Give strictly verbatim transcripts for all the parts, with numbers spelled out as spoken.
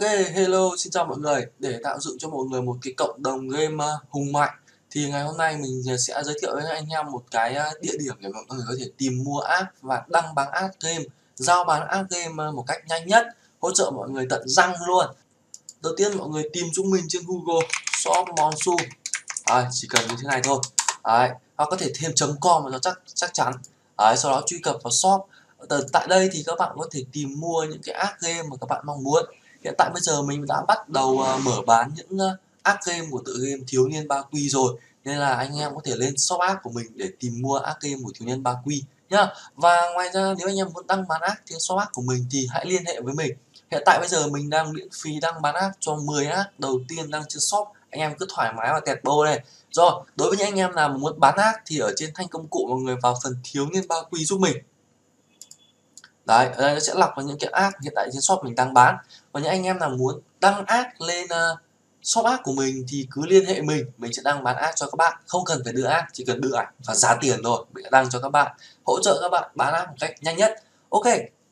Hello, xin chào mọi người. Để tạo dựng cho mọi người một cái cộng đồng game uh, hùng mạnh thì ngày hôm nay mình sẽ giới thiệu với anh em một cái uh, địa điểm để mọi người có thể tìm mua app và đăng bán app game, giao bán app game uh, một cách nhanh nhất, hỗ trợ mọi người tận răng luôn. Đầu tiên mọi người tìm chúng mình trên Google shop Monsu. À, chỉ cần như thế này thôi. Đấy, hoặc có thể thêm .com cho chắc chắc chắn. Đấy, sau đó truy cập vào shop. Tại đây thì các bạn có thể tìm mua những cái app game mà các bạn mong muốn. Hiện tại bây giờ mình đã bắt đầu uh, mở bán những uh, app game của tựa game Thiếu Niên Ba Quy rồi, nên là anh em có thể lên shop app của mình để tìm mua app game của Thiếu Niên Ba Quy nhá. Và ngoài ra nếu anh em muốn đăng bán app trên shop app của mình thì hãy liên hệ với mình. Hiện tại bây giờ mình đang miễn phí đăng bán app cho mười app đầu tiên đăng trên shop. Anh em cứ thoải mái và tẹt bô này. Rồi, đối với những anh em nào muốn bán app thì ở trên thanh công cụ mọi người vào phần Thiếu Niên Ba Quy giúp mình. Đấy, ở đây nó sẽ lọc vào những cái app hiện tại trên shop mình đang bán. Và những anh em nào muốn đăng app lên uh, shop app của mình thì cứ liên hệ mình, mình sẽ đăng bán app cho các bạn. Không cần phải đưa app, chỉ cần đưa ảnh và giá tiền thôi, mình sẽ đăng cho các bạn, hỗ trợ các bạn bán app một cách nhanh nhất. Ok.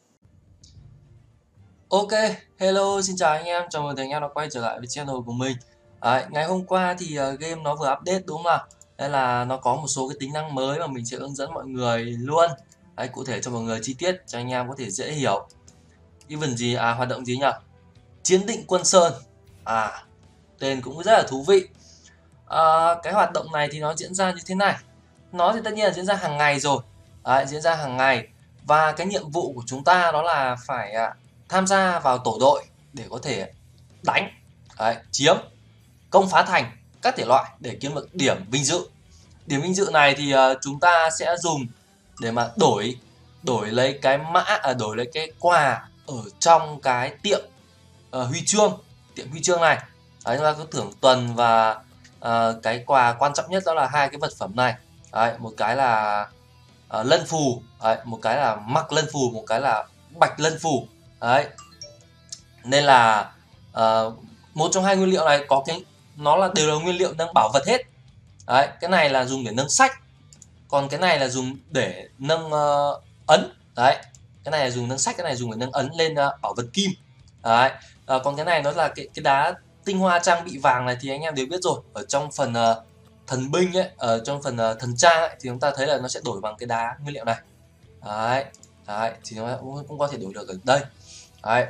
Ok, hello, xin chào anh em, chào mừng anh em đã quay trở lại với channel của mình. Đấy, ngày hôm qua thì uh, game nó vừa update đúng không nào? Đây là nó có một số cái tính năng mới mà mình sẽ hướng dẫn mọi người luôn. Đấy, cụ thể cho mọi người chi tiết cho anh em có thể dễ hiểu. Event gì à, hoạt động gì nhỉ? Chiến định Quân Sơn. À, tên cũng rất là thú vị. À, cái hoạt động này thì nó diễn ra như thế này. Nó thì tất nhiên là diễn ra hàng ngày rồi. Đấy, diễn ra hàng ngày. Và cái nhiệm vụ của chúng ta đó là phải à, tham gia vào tổ đội để có thể đánh, đấy, chiếm, công phá thành các thể loại để kiếm được điểm vinh dự. Điểm vinh dự này thì uh, chúng ta sẽ dùng để mà đổi đổi lấy cái mã à, đổi lấy cái quà ở trong cái tiệm uh, huy chương, tiệm huy chương này. Đấy, chúng ta có thưởng tuần và uh, cái quà quan trọng nhất đó là hai cái vật phẩm này. Đấy, một cái là uh, lân phù, đấy, một cái là mặc lân phù, một cái là bạch lân phù. Đấy, nên là uh, một trong hai nguyên liệu này có cái nó là đều là nguyên liệu nâng bảo vật hết. Đấy, cái này là dùng để nâng sách, còn cái này là dùng để nâng uh, ấn. Đấy, cái này là dùng nâng sách, cái này dùng để nâng ấn lên uh, bảo vật kim. Đấy, uh, còn cái này nó là cái cái đá tinh hoa trang bị vàng này thì anh em đều biết rồi. Ở trong phần uh, thần binh ấy, ở trong phần uh, thần trang ấy, thì chúng ta thấy là nó sẽ đổi bằng cái đá nguyên liệu này. Đấy, đấy thì nó cũng, cũng có thể đổi được ở đây. Đấy.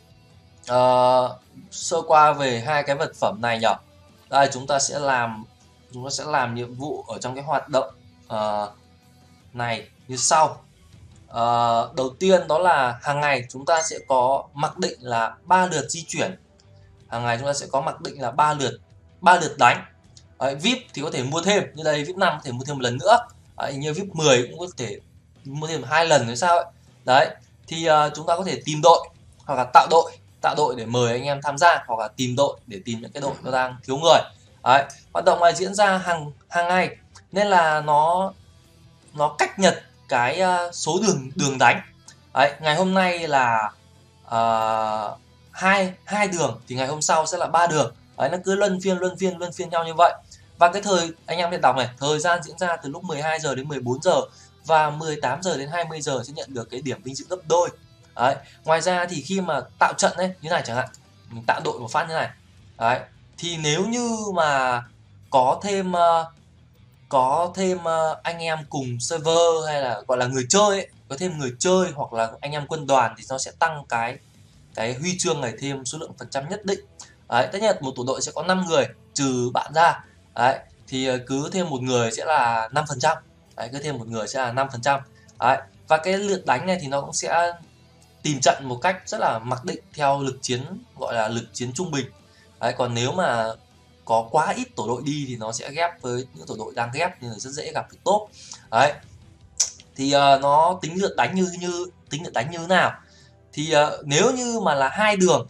Uh, sơ qua về hai cái vật phẩm này nhỉ. Đây, chúng ta sẽ làm chúng ta sẽ làm nhiệm vụ ở trong cái hoạt động uh, này như sau. Uh, đầu tiên đó là hàng ngày chúng ta sẽ có mặc định là ba lượt di chuyển. Hàng ngày chúng ta sẽ có mặc định là ba lượt ba lượt đánh. Đấy, vê i pê thì có thể mua thêm, như đây vê i pê năm có thể mua thêm một lần nữa. Đấy, như vê i pê mười cũng có thể mua thêm hai lần hay sao ấy. Đấy, thì uh, chúng ta có thể tìm đội hoặc là tạo đội tạo đội để mời anh em tham gia, hoặc là tìm đội để tìm những cái đội nó đang thiếu người. Đấy, hoạt động này diễn ra hàng hàng ngày nên là nó nó cách nhật cái uh, số đường đường đánh. Đấy, ngày hôm nay là uh, hai hai đường thì ngày hôm sau sẽ là ba đường. Đấy, nó cứ luân phiên luân phiên luân phiên nhau như vậy. Và cái thời anh em nên đọc này, thời gian diễn ra từ lúc mười hai giờ đến mười bốn giờ và mười tám giờ đến hai mươi giờ sẽ nhận được cái điểm vinh dự gấp đôi. Đấy, ngoài ra thì khi mà tạo trận ấy như này chẳng hạn, mình tạo đội một phát như này. Đấy, thì nếu như mà có thêm uh, có thêm uh, anh em cùng server hay là gọi là người chơi ấy, có thêm người chơi hoặc là anh em quân đoàn thì nó sẽ tăng cái cái huy chương này thêm số lượng phần trăm nhất định. Đấy, tất nhiên một tổ đội sẽ có năm người trừ bạn ra. Đấy, thì cứ thêm một người sẽ là năm phần trăm. Đấy, cứ thêm một người sẽ là năm phần trăm. Đấy, và cái lượt đánh này thì nó cũng sẽ tìm trận một cách rất là mặc định theo lực chiến, gọi là lực chiến trung bình. Đấy, còn nếu mà có quá ít tổ đội đi thì nó sẽ ghép với những tổ đội đang ghép nên là rất dễ gặp được top. Đấy, thì uh, nó tính lượt đánh như như tính lượt đánh như thế nào thì uh, nếu như mà là hai đường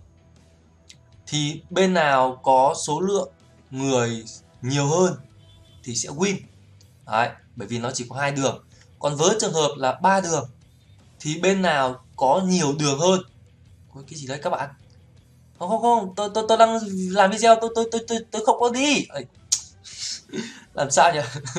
thì bên nào có số lượng người nhiều hơn thì sẽ win. Đấy, bởi vì nó chỉ có hai đường. Còn với trường hợp là ba đường thì bên nào có nhiều đường hơn. Có cái gì đấy các bạn? Không không không, tôi tôi tôi đang làm video, tôi tôi tôi tôi tôi không có đi. Làm sao nhỉ?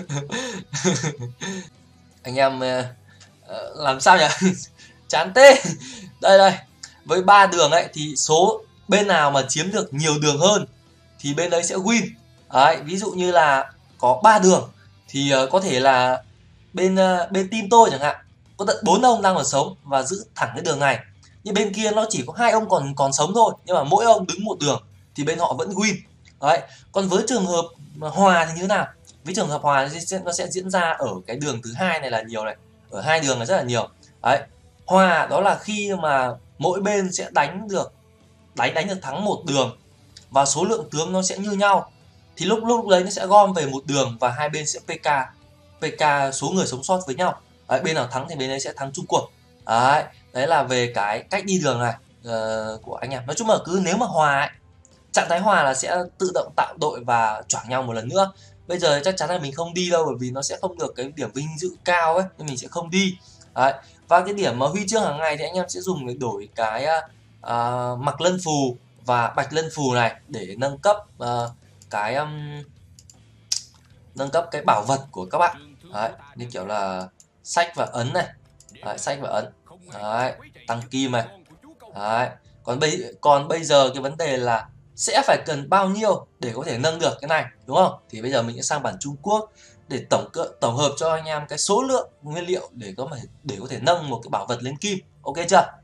Anh em uh, làm sao nhỉ? Chán tê. Đây đây. Với ba đường ấy thì số bên nào mà chiếm được nhiều đường hơn thì bên đấy sẽ win. Đấy, ví dụ như là có ba đường thì uh, có thể là bên uh, bên team tôi chẳng hạn có tận bốn ông đang còn sống và giữ thẳng cái đường này, nhưng bên kia nó chỉ có hai ông còn còn sống thôi, nhưng mà mỗi ông đứng một đường thì bên họ vẫn win. Đấy, còn với trường hợp mà hòa thì như thế nào? Với trường hợp hòa thì nó sẽ diễn ra ở cái đường thứ hai này là nhiều này, ở hai đường là rất là nhiều. Đấy, hòa đó là khi mà mỗi bên sẽ đánh được đánh đánh được thắng một đường và số lượng tướng nó sẽ như nhau, thì lúc lúc đấy nó sẽ gom về một đường và hai bên sẽ pê ca pê ca số người sống sót với nhau. Đấy, bên nào thắng thì bên đấy sẽ thắng chung cuộc. Đấy, đấy là về cái cách đi đường này uh, của anh em. Nói chung là cứ nếu mà hòa ấy, trạng thái hòa là sẽ tự động tạo đội và choảng nhau một lần nữa. Bây giờ chắc chắn là mình không đi đâu, bởi vì nó sẽ không được cái điểm vinh dự cao ấy, nên mình sẽ không đi. Đấy, và cái điểm mà huy chương hàng ngày thì anh em sẽ dùng để đổi cái uh, mặc lân phù và bạch lân phù này để nâng cấp uh, cái um, nâng cấp cái bảo vật của các bạn. Đấy, như kiểu là sách và ấn này. Đấy, sách và ấn. Đấy, tăng kim này. Đấy, còn bây còn bây giờ cái vấn đề là sẽ phải cần bao nhiêu để có thể nâng được cái này, đúng không? Thì bây giờ mình sẽ sang bản Trung Quốc để tổng tổng hợp cho anh em cái số lượng nguyên liệu để có thể để có thể nâng một cái bảo vật lên kim. Ok chưa?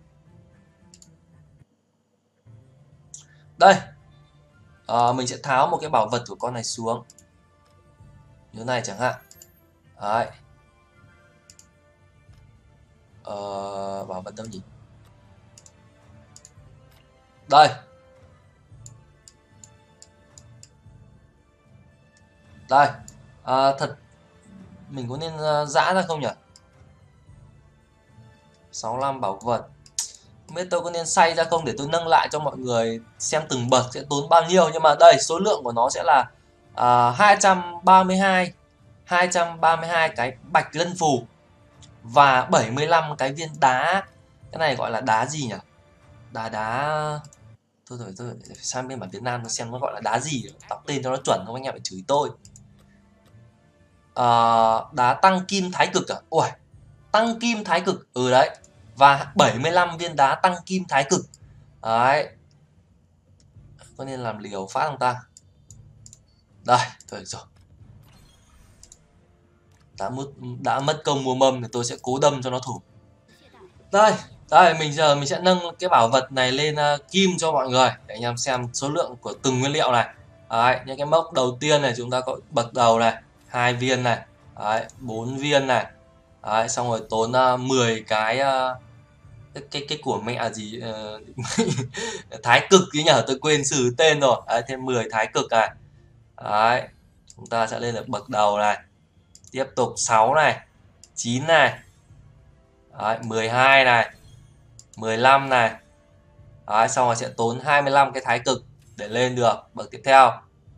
Đây, à, mình sẽ tháo một cái bảo vật của con này xuống như này chẳng hạn. Đấy, ờ, bảo vật đâu nhỉ? Đây, đây, à, thật mình có nên uh, giã ra không nhỉ? sáu mươi lăm bảo vật, không biết tôi có nên xay ra không để tôi nâng lại cho mọi người xem từng bậc sẽ tốn bao nhiêu. Nhưng mà đây, số lượng của nó sẽ là uh, hai trăm ba mươi hai cái bạch lân phù và bảy mươi lăm cái viên đá. Cái này gọi là đá gì nhỉ? Đá đá thôi rồi tôi sang bên bản Việt Nam nó xem nó gọi là đá gì, đọc tên cho nó chuẩn không anh em phải chửi tôi. Uh, đá tăng kim thái cực à? Ui, tăng kim thái cực, ừ đấy, và bảy mươi lăm viên đá tăng kim thái cực. Đấy, có nên làm liều phát không ta? Đây, thôi được rồi, đã mất đã mất công mua mâm thì tôi sẽ cố đâm cho nó thủ. Đây, đây mình giờ mình sẽ nâng cái bảo vật này lên uh, kim cho mọi người để anh em xem số lượng của từng nguyên liệu này. Đấy, những cái mốc đầu tiên này chúng ta có bậc đầu này, hai viên này, đấy, bốn viên này. Đấy, xong rồi tốn uh, mười cái uh, cái cái cái của mẹ gì uh, thái cực chứ nhở, tôi quên sử tên rồi. Đấy, thêm mười thái cực này. Đấy, chúng ta sẽ lên được bậc đầu này. Tiếp tục sáu này, chín này. Đấy, mười hai này, mười lăm này. Đấy, xong rồi sẽ tốn hai mươi lăm cái thái cực để lên được bậc tiếp theo.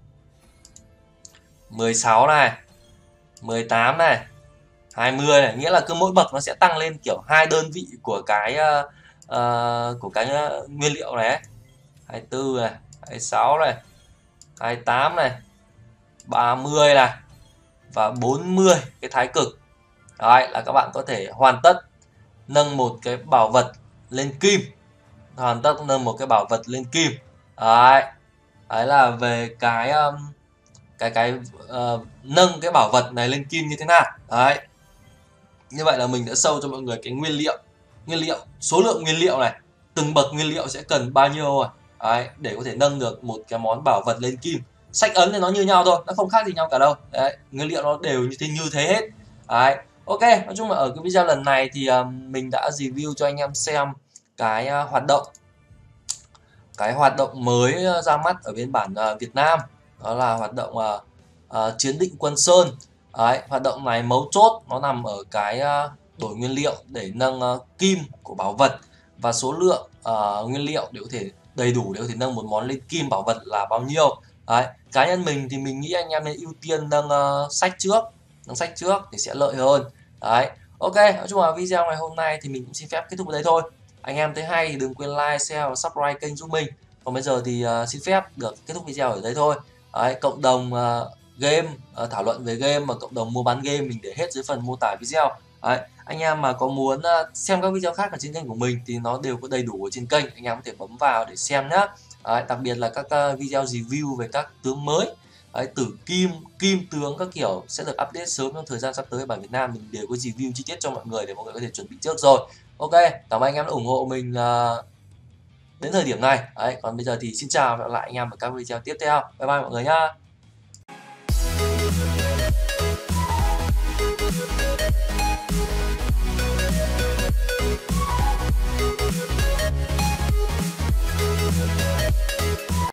mười sáu này, mười tám này, hai mươi này, nghĩa là cứ mỗi bậc nó sẽ tăng lên kiểu hai đơn vị của cái uh, uh, của cái uh, nguyên liệu này ấy. hai mươi tư này, hai mươi sáu này, hai mươi tám này, ba mươi này và bốn mươi cái thái cực. Đấy, là các bạn có thể hoàn tất nâng một cái bảo vật lên kim, hoàn tất nâng một cái bảo vật lên kim. Đấy, đấy là về cái um, cái cái uh, nâng cái bảo vật này lên kim như thế nào. Đấy, như vậy là mình đã show cho mọi người cái nguyên liệu nguyên liệu số lượng nguyên liệu này, từng bậc nguyên liệu sẽ cần bao nhiêu rồi. Đấy, để có thể nâng được một cái món bảo vật lên kim. Sách ấn thì nó như nhau thôi, nó không khác gì nhau cả đâu. Đấy, nguyên liệu nó đều như thế như thế hết. Đấy, ok, nói chung là ở cái video lần này thì uh, mình đã review cho anh em xem cái uh, hoạt động cái hoạt động mới ra mắt ở bên bản uh, Việt Nam, đó là hoạt động uh, uh, chiến định Quân Sơn. Đấy, hoạt động này mấu chốt nó nằm ở cái uh, đổi nguyên liệu để nâng uh, kim của bảo vật và số lượng uh, nguyên liệu để có thể đầy đủ để có thể nâng một món lên kim bảo vật là bao nhiêu. Đấy, cá nhân mình thì mình nghĩ anh em nên ưu tiên nâng uh, sách trước, nâng sách trước thì sẽ lợi hơn. Đấy, ok, nói chung là video ngày hôm nay thì mình cũng xin phép kết thúc ở đây thôi. Anh em thấy hay thì đừng quên like, share và subscribe kênh giúp mình. Còn bây giờ thì uh, xin phép được kết thúc video ở đây thôi. Đấy, cộng đồng uh, game, uh, thảo luận về game và cộng đồng mua bán game mình để hết dưới phần mô tả video. Đấy, anh em mà có muốn uh, xem các video khác ở trên kênh của mình thì nó đều có đầy đủ ở trên kênh, anh em có thể bấm vào để xem nhé. Đấy, đặc biệt là các uh, video review về các tướng mới. Đấy, tử kim, kim tướng các kiểu sẽ được update sớm trong thời gian sắp tới. Bản Việt Nam mình đều có review chi tiết cho mọi người để mọi người có thể chuẩn bị trước rồi. Ok, cảm ơn anh em đã ủng hộ mình uh, đến thời điểm này. Đấy, còn bây giờ thì xin chào và hẹn gặp lại anh em ở các video tiếp theo. Bye bye mọi người nhá.